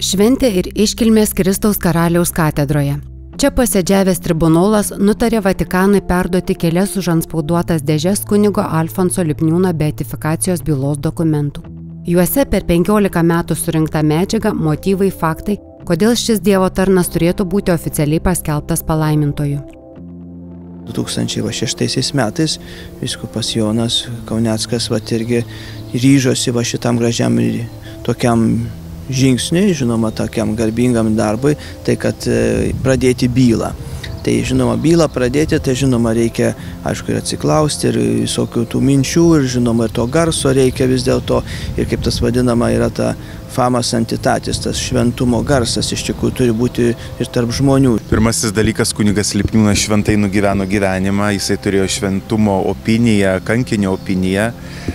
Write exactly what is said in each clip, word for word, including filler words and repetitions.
Šventė ir iškilmės Kristaus karaliaus katedroje. Čia posėdžiavęs tribunolas nutarė Vatikanui perduoti kelias užantspauduotas dėžes kunigo Alfonso Lipniūno beatifikacijos bylos dokumentų. Juose per penkiolika metų surinkta medžiaga, motyvai, faktai, kodėl šis Dievo tarnas turėtų būti oficialiai paskelbtas palaimintoju. du tūkstančiai šeštaisiais metais vyskupas Jonas Kauneckas vat irgi ryžosi va šitam gražiam tokiam žingsniui, žinoma, tokiam garbingam darbui, tai kad pradėti bylą. Tai žinoma, bylą pradėti, tai žinoma reikia, aišku, ir atsiklausti, ir visokių tų minčių, ir žinoma, ir to garso reikia vis dėlto, ir kaip tas vadinama yra ta famas antitatis, tas šventumo garsas iš tikrųjų turi būti ir tarp žmonių. Pirmasis dalykas, kunigas Lipniūnas šventai nugyveno gyvenimą, jisai turėjo šventumo opiniją, kankinio opiniją.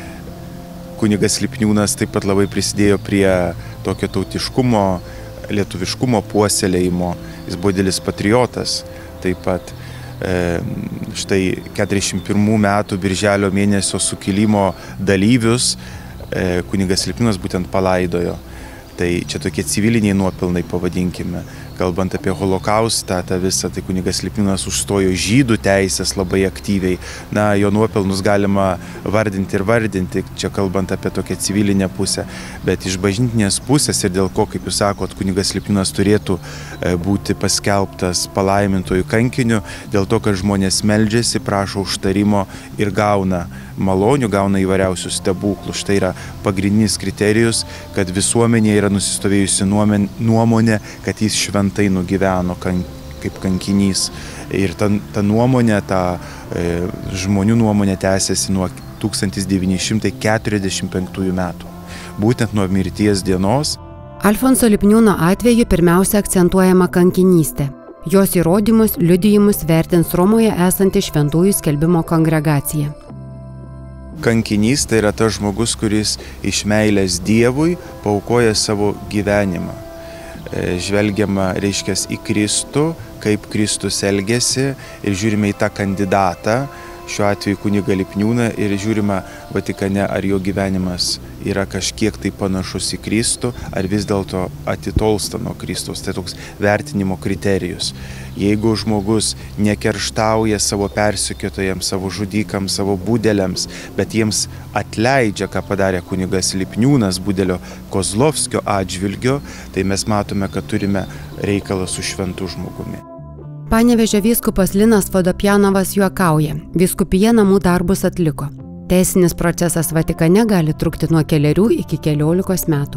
Kunigas Lipniūnas taip pat labai prisidėjo prie tokio tautiškumo, lietuviškumo puoselėjimo. Jis buvo didelis patriotas. Taip pat e, štai keturiasdešimt pirmų metų birželio mėnesio sukilimo dalyvius e, kunigas Lipniūnas būtent palaidojo. Tai čia tokie civiliniai nuopelnai, pavadinkime. Kalbant apie holokaustą, tą visą, tai kunigas Lipniūnas užstojo žydų teisės labai aktyviai. Na, jo nuopelnus galima vardinti ir vardinti, čia kalbant apie tokią civilinę pusę. Bet iš bažnytinės pusės ir dėl ko, kaip jūs sakot, kunigas Lipniūnas turėtų būti paskelbtas palaimintojų kankiniu, dėl to, kad žmonės meldžiasi, prašo užtarimo ir gauna malonių, gauna įvairiausių stebuklų. Štai yra pagrindinis kriterijus, kad visuomenėje yra nusistovėjusi nuomonė, kad jis šventai nugyveno kan, kaip kankinys. Ir ta, ta nuomonė, ta e, žmonių nuomonė tęsiasi nuo tūkstantis devyni šimtai keturiasdešimt penktųjų metų, būtent nuo mirties dienos. Alfonso Lipniūno atveju pirmiausia akcentuojama kankinystė. Jos įrodymus, liudijimus vertins Romoje esanti šventųjų skelbimo kongregacija. Kankinys tai yra tas žmogus, kuris iš meilės Dievui paaukoja savo gyvenimą. Žvelgiama, reiškia, į Kristų, kaip Kristus elgėsi ir žiūrime į tą kandidatą, šiuo atveju kunigą Lipniūną, ir žiūrime Vatikane, ar jo gyvenimas yra kažkiek tai panašus į Kristų, ar vis dėlto atitolsta nuo Kristaus. Tai toks vertinimo kriterijus. Jeigu žmogus nekerštauja savo persekiotojams, savo žudikams, savo budeliams, bet jiems atleidžia, ką padarė kunigas Lipniūnas budelio Kozlovskio atžvilgio, tai mes matome, kad turime reikalą su šventu žmogumi. Panevėžio vyskupas Linas Vodopjanovas juokauja, vyskupija namų darbus atliko. Teisinis procesas Vatikane gali trukti nuo kelerių iki keliolikos metų.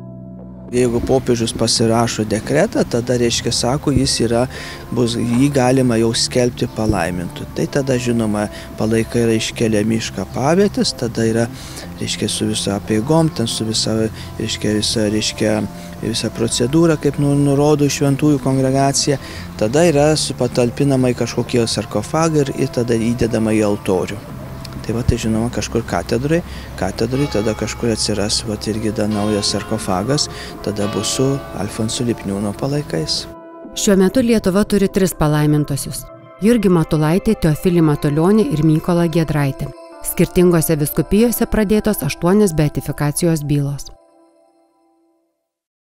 Jeigu popiežius pasirašo dekretą, tada, reiškia, sako, jis yra, bus, jį galima jau skelbti palaimintų. Tai tada, žinoma, palaikai yra iškeliami iš kapavietės, tada yra, reiškia, su visa apeigom, ten su visa, reiškia, visa, reiškia, visa procedūra, kaip nurodo šventųjų kongregacija, tada yra patalpinama į kažkokį sarkofagą ir, ir tada įdedama į altorių. Tai va, tai žinoma, kažkur katedrai, katedrai tada kažkur atsiras va, irgi da naujas sarkofagas, tada bus su Alfonso Lipniūno palaikais. Šiuo metu Lietuva turi tris palaimintosius – Jurgį Matulaitį, Teofilį Matulionį ir Mykolą Giedraitį. Skirtingose vyskupijose pradėtos aštuonios beatifikacijos bylos.